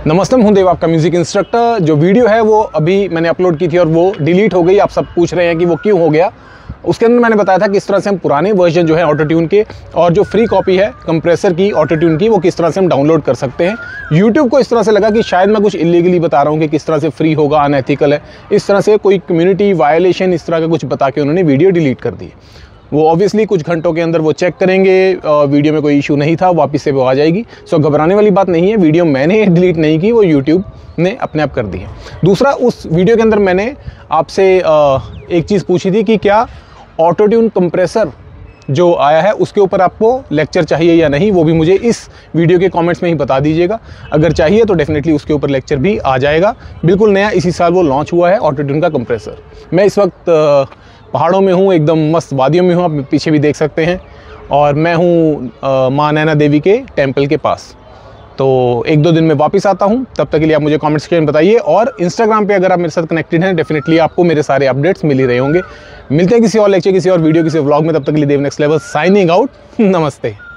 नमस्ते, हूं देव, आपका म्यूज़िक इंस्ट्रक्टर। जो वीडियो है वो अभी मैंने अपलोड की थी और वो डिलीट हो गई। आप सब पूछ रहे हैं कि वो क्यों हो गया। उसके अंदर मैंने बताया था किस तरह से हम पुराने वर्जन जो है ऑटो ट्यून के और जो फ्री कॉपी है कंप्रेसर की ऑटो ट्यून की, वो किस तरह से हम डाउनलोड कर सकते हैं। यूट्यूब को इस तरह से लगा कि शायद मैं कुछ इलीगली बता रहा हूँ कि किस तरह से फ्री होगा, अनएथिकल है, इस तरह से कोई कम्युनिटी वायलेशन इस तरह का कुछ बता के उन्होंने वीडियो डिलीट कर दी। वो ऑब्वियसली कुछ घंटों के अंदर वो चेक करेंगे, वीडियो में कोई इशू नहीं था, वापस से वो आ जाएगी। सो घबराने वाली बात नहीं है, वीडियो मैंने डिलीट नहीं की, वो यूट्यूब ने अपने आप कर दी है। दूसरा, उस वीडियो के अंदर मैंने आपसे एक चीज़ पूछी थी कि क्या ऑटो ट्यून कंप्रेसर जो आया है उसके ऊपर आपको लेक्चर चाहिए या नहीं। वो भी मुझे इस वीडियो के कमेंट्स में ही बता दीजिएगा। अगर चाहिए तो डेफिनेटली उसके ऊपर लेक्चर भी आ जाएगा। बिल्कुल नया इसी साल वो लॉन्च हुआ है ऑटो ट्यून का कंप्रेसर। मैं इस वक्त पहाड़ों में हूँ, एकदम मस्त वादियों में हूँ, आप पीछे भी देख सकते हैं। और मैं हूँ माँ नैना देवी के टेम्पल के पास। तो एक दो दिन में वापस आता हूँ, तब तक के लिए आप मुझे कमेंट सेक्शन में बताइए। और इंस्टाग्राम पे अगर आप मेरे साथ कनेक्टेड हैं, डेफिनेटली आपको मेरे सारे अपडेट्स मिल ही रहे होंगे। मिलते हैं किसी और लेक्चर, किसी और वीडियो, किसी व्लॉग में। तब तक के लिए Dev next level signing out. नमस्ते।